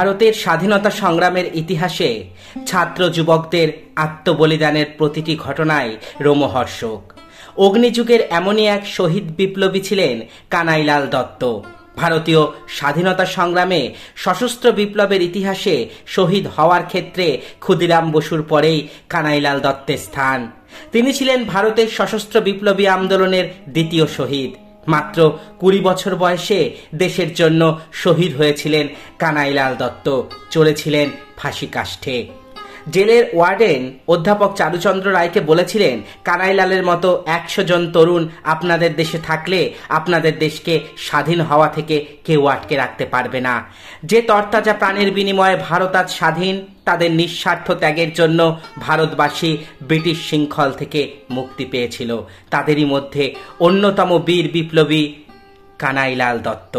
ভারতের স্বাধীনতা সংগ্রামের ইতিহাসে ছাত্র যুবকদের আত্মবলিদানের প্রতিটি ঘটনাই রোমহর্ষক। অগ্নিযুগের এমনই এক শহীদ বিপ্লবী ছিলেন কানাইলাল দত্ত। ভারতীয় স্বাধীনতা সংগ্রামে সশস্ত্র বিপ্লবের ইতিহাসে শহীদ হওয়ার ক্ষেত্রে ক্ষুদিরাম বসুর পরেই কানাইলাল দত্তের স্থান। তিনি ছিলেন ভারতের সশস্ত্র বিপ্লবী আন্দোলনের দ্বিতীয় শহীদ। মাত্র 20 বছর বয়সে দেশের জন্য শহীদ হয়েছিলেন কানাইলাল দত্ত, চলেছিলেন ফাঁসি কাষ্ঠে। জেলের ওয়ার্ডেন অধ্যাপক চারুচন্দ্র রায়কে বলেছিলেন, কানাইলালের মতো 100 জন তরুণ আপনাদের দেশে থাকলে আপনাদের দেশকে স্বাধীন হওয়া থেকে কেউ আটকে রাখতে পারবে না। যে তরতাজা প্রাণের বিনিময়ে ভারত আজ স্বাধীন, তাদের নিঃস্বার্থ ত্যাগের জন্য ভারতবাসী ব্রিটিশ শৃঙ্খল থেকে মুক্তি পেয়েছিল। তাদেরই মধ্যে অন্যতম বীর বিপ্লবী কানাইলাল দত্ত।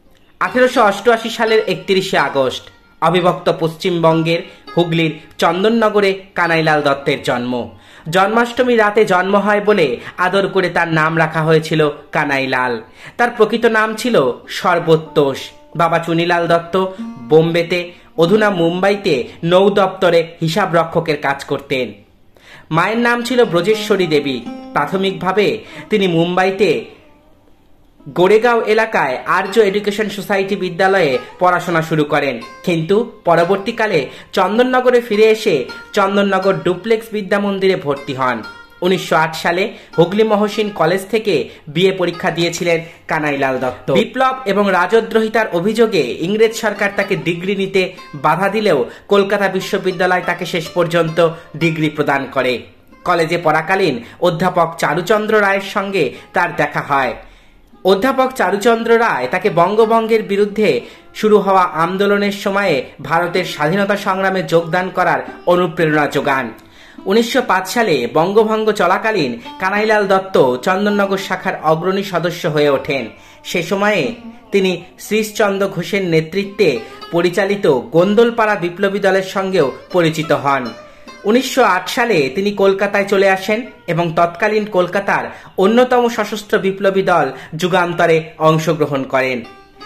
1888 সালের 31শে আগস্ট অবিভক্ত পশ্চিমবঙ্গের হুগলির চন্দননগরে কানাইলাল দত্তের জন্ম। জন্মাষ্টমী রাতে জন্ম হয় বলে আদর করে তার নাম রাখা হয়েছিল কানাইলাল। তার প্রকৃত নাম ছিল সর্বোত্তোষ। বাবা চুনিলাল দত্ত বোম্বেতে, অধুনা মুম্বাইতে নৌ দপ্তরে হিসাব রক্ষকের কাজ করতেন। মায়ের নাম ছিল ব্রজেশ্বরী দেবী। প্রাথমিকভাবে তিনি মুম্বাইতে গোরেগাঁও এলাকায় আর্য এডুকেশন সোসাইটি বিদ্যালয়ে পড়াশোনা শুরু করেন, কিন্তু পরবর্তীকালে চন্দননগরে ফিরে এসে চন্দননগর ডুপ্লেক্স বিদ্যা মন্দিরে ভর্তি হন। 1908 সালে হুগলি মহসিন কলেজ থেকে বিএ পরীক্ষা দিয়েছিলেন কানাইলাল দত্ত। বিপ্লব এবং রাজদ্রোহিতার অভিযোগে ইংরেজ সরকার তাকে ডিগ্রি নিতে বাধা দিলেও কলকাতা বিশ্ববিদ্যালয় তাকে শেষ পর্যন্ত ডিগ্রি প্রদান করে। কলেজে পড়াকালীন অধ্যাপক চারুচন্দ্র রায়ের সঙ্গে তার দেখা হয়। অধ্যাপক চারুচন্দ্র রায় তাকে বঙ্গভঙ্গের বিরুদ্ধে শুরু হওয়া আন্দোলনের সময়ে ভারতের স্বাধীনতা সংগ্রামে যোগদান করার অনুপ্রেরণা যোগান। 1905 সালে বঙ্গভঙ্গ চলাকালীন কানাইলাল দত্ত চন্দননগর শাখার অগ্রণী সদস্য হয়ে ওঠেন। সে সময়ে তিনি শ্রীশচন্দ্র ঘোষের নেতৃত্বে পরিচালিত গোন্দলপাড়া বিপ্লবী দলের সঙ্গেও পরিচিত হন। 1908 সালে তিনি কলকাতায় চলে আসেন এবং তৎকালীন কলকাতার অন্যতম সশস্ত্র বিপ্লবী দল যুগান্তরে অংশগ্রহণ করেন।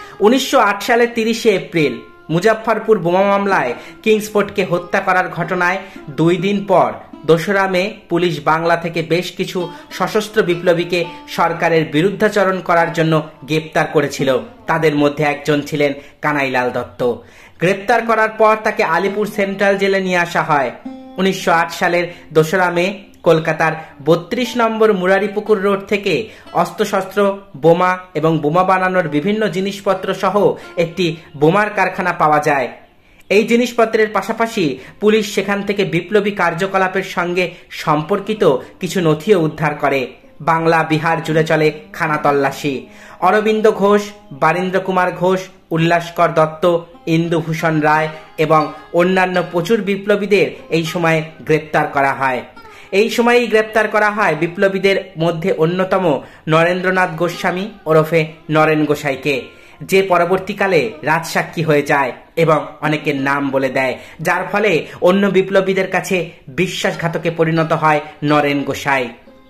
1908 সালের 30শে এপ্রিল মুজাফফরপুর বোমা মামলায় কিংসফোর্ডকে হত্যা করার ঘটনায় 2 দিন পর 2রা মে পুলিশ বাংলা থেকে বেশ কিছু সশস্ত্র বিপ্লবীকে সরকারের বিরুদ্ধাচরণ করার জন্য গ্রেপ্তার করেছিল। তাদের মধ্যে একজন ছিলেন কানাইলাল দত্ত। গ্রেপ্তার করার পর তাকে আলিপুর সেন্ট্রাল জেলে নিয়ে আসা হয়। 1908 সালের 2রা মে কলকাতার 32 নম্বর মুরারিপুকুর রোড থেকে অস্ত্রশস্ত্র, বোমা এবং বোমা বানানোর বিভিন্ন জিনিসপত্র সহ একটি বোমার কারখানা পাওয়া যায়। এই জিনিসপত্রের পাশাপাশি পুলিশ সেখান থেকে বিপ্লবী কার্যকলাপের সঙ্গে সম্পর্কিত কিছু নথিও উদ্ধার করে। বাংলা বিহার জুড়ে চলে খানা তল্লাশি। অরবিন্দ ঘোষ, বারীন্দ্র কুমার ঘোষ, উল্লাসকর দত্ত, ইন্দুভূষণ রায় এবং অন্যান্য প্রচুর বিপ্লবীদের এই সময়ে গ্রেপ্তার করা হয়। এই সময়েই গ্রেপ্তার করা হয় বিপ্লবীদের মধ্যে অন্যতম নরেন্দ্রনাথ গোস্বামী ওরফে নরেন গোসাইকে, যে পরবর্তীকালে রাজসাক্ষী হয়ে যায় এবং অনেকের নাম বলে দেয়, যার ফলে অন্য বিপ্লবীদের কাছে বিশ্বাসঘাতকে পরিণত হয় নরেন গোসাই।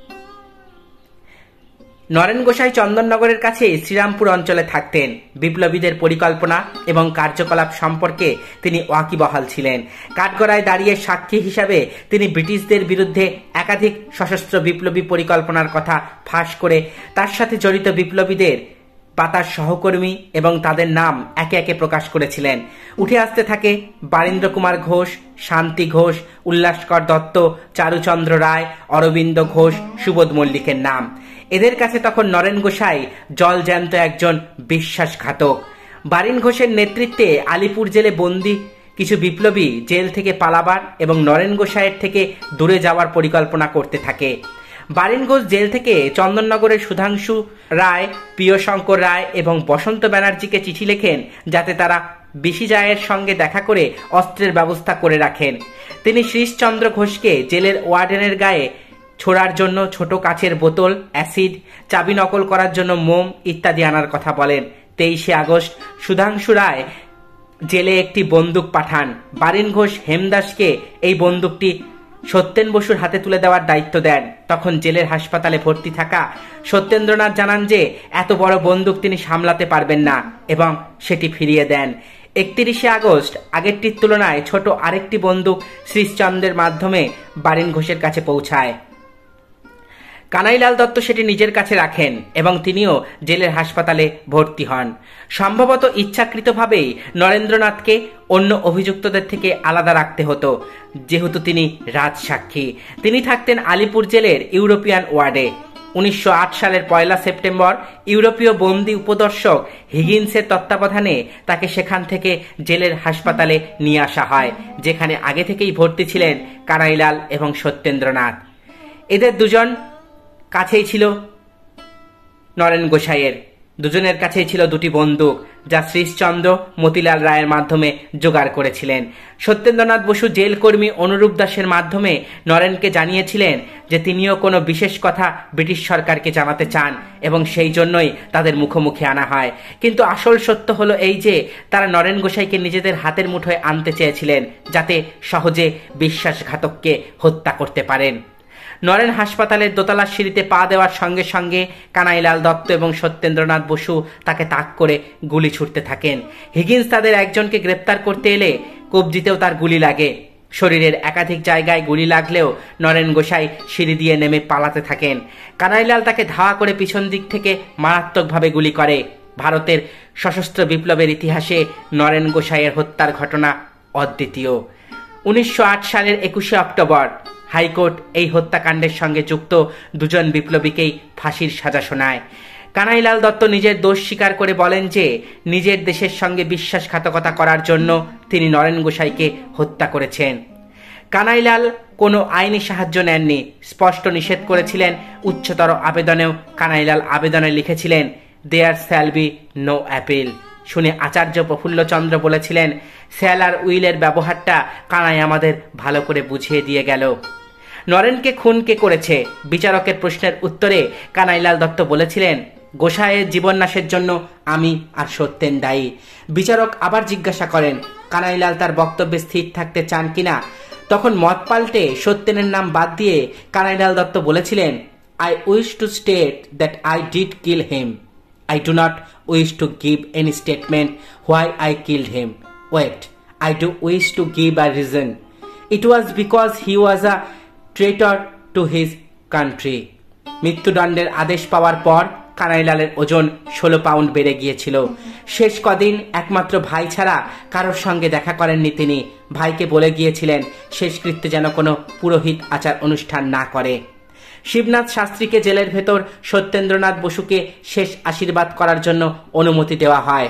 নরেন গোসাই চন্দননগরের কাছে শ্রীরামপুর অঞ্চলে থাকতেন। বিপ্লবীদের পরিকল্পনা এবং কার্যকলাপ সম্পর্কে তিনি ওয়াকিবহাল ছিলেন। কাঠগড়ায় দাঁড়িয়ে সাক্ষী হিসাবে তিনি ব্রিটিশদের বিরুদ্ধে একাধিক সশস্ত্র বিপ্লবী পরিকল্পনার কথা ফাঁস করে তার সাথে জড়িত বিপ্লবীদের পাতার সহকর্মী এবং তাদের নাম একে একে প্রকাশ করেছিলেন। উঠে আসতে থাকে বারীন্দ্র কুমার ঘোষ, শান্তি ঘোষ, উল্লাসকর দত্ত, চারুচন্দ্র রায়, অরবিন্দ ঘোষ, সুবোধ মল্লিকের নাম। এদের কাছে তখন নরেন গোসাই জলজ্যান্ত একজন বিশ্বাসঘাতক। বারীন ঘোষের নেতৃত্বে আলিপুর জেলে বন্দী কিছু বিপ্লবী জেল থেকে পালাবার এবং নরেন গোসাইয়ের থেকে দূরে যাওয়ার পরিকল্পনা করতে থাকে। বারীন ঘোষ জেল থেকে চন্দননগরের সুধাংশু রায়, প্রিয়শঙ্কর রায় এবং বসন্ত ব্যানার্জিকে চিঠি লেখেন যাতে তারা বিসিজায়ের সঙ্গে দেখা করে অস্ত্রের ব্যবস্থা করে রাখেন। তিনি শ্রীশচন্দ্র ঘোষকে জেলের ওয়ার্ডেনের গায়ে ছোড়ার জন্য ছোট কাচের বোতল, অ্যাসিড, চাবি নকল করার জন্য মোম ইত্যাদি আনার কথা বলেন। 23শে আগস্ট সুধাংশু রায় জেলে একটি বন্দুক পাঠান। বারীন ঘোষ হেমদাসকে এই বন্দুকটি সত্যেন বসুর হাতে তুলে দেওয়ার দায়িত্ব দেন। তখন জেলের হাসপাতালে ভর্তি থাকা সত্যেন্দ্রনাথ জানান যে এত বড় বন্দুক তিনি সামলাতে পারবেন না এবং সেটি ফিরিয়ে দেন। 31শে আগস্ট আগেরটির তুলনায় ছোট আরেকটি বন্দুক শ্রীশচন্দ্রের মাধ্যমে বারিন ঘোষের কাছে পৌঁছায়। কানাইলাল দত্ত সেটি নিজের কাছে রাখেন এবং তিনিও জেলের হাসপাতালে ভর্তি হন। সম্ভবত ইচ্ছাকৃতভাবেই নরেন্দ্রনাথকে অন্য অভিযুক্তদের থেকে আলাদা রাখতে হতো, যেহেতু তিনি রাজসাক্ষী। তিনি থাকতেন আলিপুর জেলের ইউরোপিয়ান ওয়ার্ডে। 1908 সালের 1 সেপ্টেম্বর ইউরোপীয় বন্দি উপদর্শক হিগিন্সের তত্ত্বাবধানে তাকে সেখান থেকে জেলের হাসপাতালে নিয়ে আসা হয়, যেখানে আগে থেকেই ভর্তি ছিলেন কানাইলাল এবং সত্যেন্দ্রনাথ। এদের দুজন কাছেই ছিল নরেন গোসাইয়ের, দুজনের কাছেই ছিল দুটি বন্দুক, যা শ্রীশচন্দ্র মতিলাল রায়ের মাধ্যমে জোগাড় করেছিলেন। সত্যেন্দ্রনাথ বসু জেলকর্মী অনুরূপ দাসের মাধ্যমে নরেনকে জানিয়েছিলেন যে তিনিও কোনো বিশেষ কথা ব্রিটিশ সরকারকে জানাতে চান এবং সেই জন্যই তাদের মুখোমুখি আনা হয়। কিন্তু আসল সত্য হলো এই যে তারা নরেন গোসাইকে নিজেদের হাতের মুঠোয় আনতে চেয়েছিলেন, যাতে সহজে বিশ্বাসঘাতককে হত্যা করতে পারেন। নরেন হাসপাতালের দোতলার সিঁড়িতে পা দেওয়ার সঙ্গে সঙ্গে কানাইলাল দত্ত এবং সত্যেন্দ্রনাথ বসু তাকে তাক করে গুলি ছুটতে থাকেন। হিগিন্স তাদের একজনকে গ্রেপ্তার করতে এলে কবজিতেও তার গুলি লাগে। শরীরের একাধিক জায়গায় গুলি লাগলেও নরেন গোসাই সিঁড়ি দিয়ে নেমে পালাতে থাকেন। কানাইলাল তাকে ধাওয়া করে পিছন দিক থেকে মারাত্মকভাবে গুলি করে। ভারতের সশস্ত্র বিপ্লবের ইতিহাসে নরেন গোসাইয়ের হত্যার ঘটনা অদ্বিতীয়। 1908 সালের 21শে অক্টোবর হাইকোর্ট এই হত্যাকাণ্ডের সঙ্গে যুক্ত দুজন বিপ্লবীকেই ফাঁসির সাজা শোনায়। কানাইলাল দত্ত নিজের দোষ স্বীকার করে বলেন যে নিজের দেশের সঙ্গে বিশ্বাসঘাতকতা করার জন্য তিনি নরেন গোসাইকে হত্যা করেছেন। কানাইলাল কোনো আইনি সাহায্য নেননি, স্পষ্ট নিষেধ করেছিলেন। উচ্চতর আবেদনেও কানাইলাল আবেদনে লিখেছিলেন, there shall be no appeal. শুনে আচার্য প্রফুল্লচন্দ্র বলেছিলেন, শ্যাল আর উইলের ব্যবহারটা কানাই আমাদের ভালো করে বুঝিয়ে দিয়ে গেল। নরেনকে খুন কে করেছে? বিচারকের প্রশ্নের উত্তরে কানাইলাল দত্ত বলেছিলেন, গোসাইয়ের জীবননাশের জন্য আমি আর সত্যেন দায়ী। বিচারক আবার জিজ্ঞাসা করেন কানাইলাল তার বক্তব্যে স্থির থাকতে চান কিনা। তখন মত পাল্টে সত্যেনের নাম বাদ দিয়ে কানাইলাল দত্ত বলেছিলেন, I wish to state that I did kill him. I do not wish to give any statement why I killed him. Wait, I do wish to give a reason. It was because he was a traitor to his country. মৃত্যুদণ্ডের আদেশ পাওয়ার পর কানাইলালের ওজন 16 pound বেড়ে গিয়েছিল। শেষ কদিন একমাত্র ভাই ছাড়া কারোর সঙ্গে দেখা করেননি তিনি। ভাইকে বলে গিয়েছিলেন শেষকৃত্যে যেন কোনো পুরোহিত আচার অনুষ্ঠান না করে। শিবনাথ শাস্ত্রীকে জেলের ভেতর সত্যেন্দ্রনাথ বসুকে শেষ আশীর্বাদ করার জন্য অনুমতি দেওয়া হয়।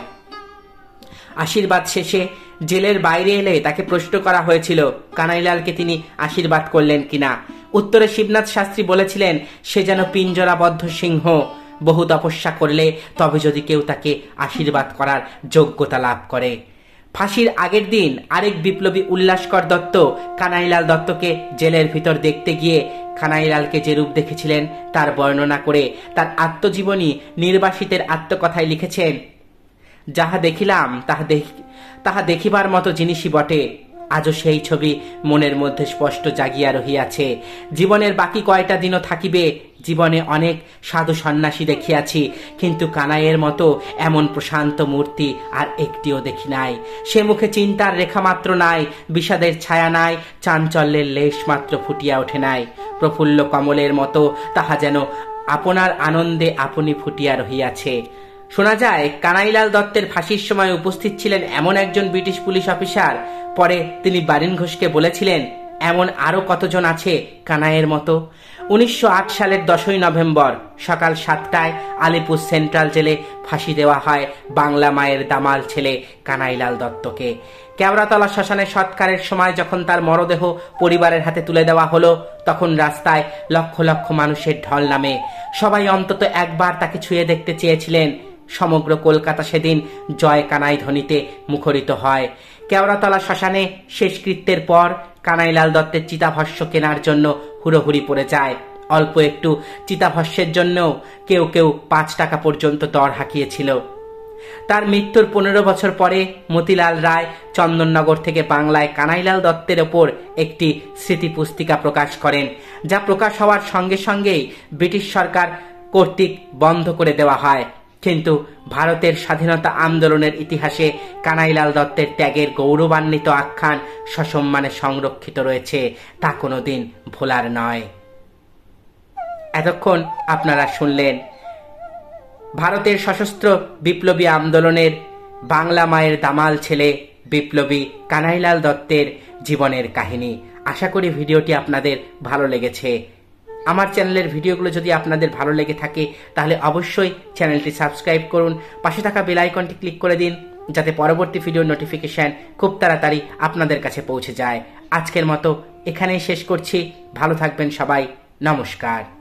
আশীর্বাদ শেষে জেলের বাইরে এলে তাকে প্রশ্ন করা হয়েছিল কানাইলালকে তিনি আশীর্বাদ করলেন কিনা। উত্তরে শিবনাথ শাস্ত্রী বলেছিলেন, সে যেন পিঞ্জরাবদ্ধ সিংহ, বহু তপস্যা করলে তবে যদি কেউ তাকে আশীর্বাদ করার যোগ্যতা লাভ করে। ফাঁসির আগের দিন আরেক বিপ্লবী উল্লাসকর দত্ত কানাইলাল দত্তকে জেলের ভিতর দেখতে গিয়ে কানাইলালকে যে রূপ দেখেছিলেন তার বর্ণনা করে তার আত্মজীবনী নির্বাসিতের আত্মকথায় লিখেছেন, যাহা দেখিলাম তাহা দেখিবার মতো জিনিসই বটে। আজও সেই ছবি মনের মধ্যে স্পষ্ট জাগিয়া রহিয়াছে। জীবনের বাকি কয়টা দিনও থাকিবে। জীবনে অনেক সাধু সন্ন্যাসী দেখিয়াছি, কিন্তু কানাইয়ের মতো এমন প্রশান্ত মূর্তি আর একটিও দেখি নাই। সে মুখে চিন্তার রেখা মাত্র নাই, বিষাদের ছায়া নাই, চাঞ্চল্যের লেশ মাত্র ফুটিয়া ওঠে নাই। প্রফুল্ল কমলের মতো তাহা যেন আপনার আনন্দে আপনি ফুটিয়া রহিয়াছে। শোনা যায় কানাইলাল দত্তের ফাঁসির সময় উপস্থিত ছিলেন এমন একজন ব্রিটিশ পুলিশ অফিসার। পরে তিনি বারিন ঘোষকে বলেছিলেন, এমন আরো কতজন আছে কানাইয়ের মতো। 1908 সালের 10ই নভেম্বর সকাল 7টায় আলিপুর সেন্ট্রাল জেলে ফাঁসি দেওয়া হয় বাংলা মায়ের দামাল ছেলে কানাইলাল দত্তকে। কেওড়াতলা শ্মশানে সৎকারের সময় যখন তার মরদেহ পরিবারের হাতে তুলে দেওয়া হলো, তখন রাস্তায় লক্ষ লক্ষ মানুষের ঢল নামে। সবাই অন্তত একবার তাকে ছুঁয়ে দেখতে চেয়েছিলেন। সমগ্র কলকাতা সেদিন জয় কানাই ধ্বনিতে মুখরিত হয়। কেওড়াতলা শ্মশানে শেষকৃত্যের পর কানাইলাল দত্তের চিতাভস্য কেনার জন্য হুড়োহুড়ি পড়ে যায়। অল্প একটু চিতাভস্যের জন্য কেউ কেউ 5 টাকা পর্যন্ত দর হাঁকিয়েছিল। তার মৃত্যুর 15 বছর পরে মতিলাল রায় চন্দননগর থেকে বাংলায় কানাইলাল দত্তের ওপর একটি স্মৃতি পুস্তিকা প্রকাশ করেন, যা প্রকাশ হওয়ার সঙ্গে সঙ্গেই ব্রিটিশ সরকার কর্তৃক বন্ধ করে দেওয়া হয়। কিন্তু ভারতের স্বাধীনতা আন্দোলনের ইতিহাসে কানাইলাল দত্তের ত্যাগের গৌরবান্বিত আখ্যান সসম্মানে সংরক্ষিত রয়েছে, তা কোনোদিন ভোলার নয়। এতক্ষণ আপনারা শুনলেন ভারতের সশস্ত্র বিপ্লবী আন্দোলনের বাংলা মায়ের দামাল ছেলে বিপ্লবী কানাইলাল দত্তের জীবনের কাহিনী। আশা করি ভিডিওটি আপনাদের ভালো লেগেছে। আমার চ্যানেলের ভিডিওগুলো যদি আপনাদের ভালো লেগে থাকে তাহলে অবশ্যই চ্যানেলটি সাবস্ক্রাইব করুন, পাশে থাকা বেল আইকনটি ক্লিক করে দিন যাতে পরবর্তী ভিডিওর নোটিফিকেশন খুব তাড়াতাড়ি আপনাদের কাছে পৌঁছে যায়। আজকের মতো এখানেই শেষ করছি। ভালো থাকবেন সবাই। নমস্কার।